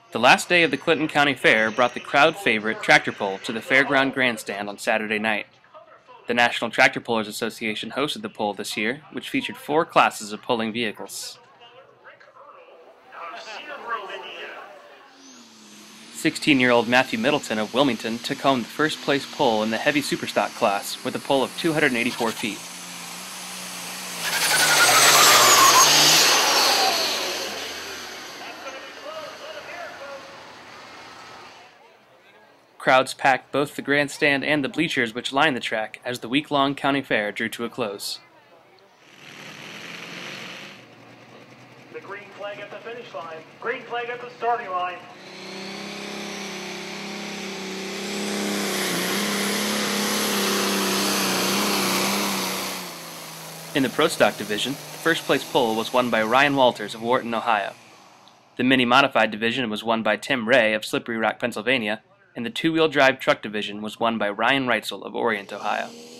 The last day of the Clinton County Fair brought the crowd favorite tractor pull to the fairground grandstand on Saturday night. The National Tractor Pullers Association hosted the pull this year, which featured 4 classes of pulling vehicles. 16-year-old Matthew Middleton of Wilmington took home the first place pull in the heavy superstock class with a pull of 284 feet. Crowds packed both the grandstand and the bleachers which lined the track as the week-long county fair drew to a close. The green flag at the finish line. Green flag at the starting line. In the Pro Stock division, the first place pull was won by Ryan Walters of Wharton, Ohio. The Mini Modified division was won by Tim Ray of Slippery Rock, Pennsylvania, and the two-wheel drive truck division was won by Ryan Reitzel of Orient, Ohio.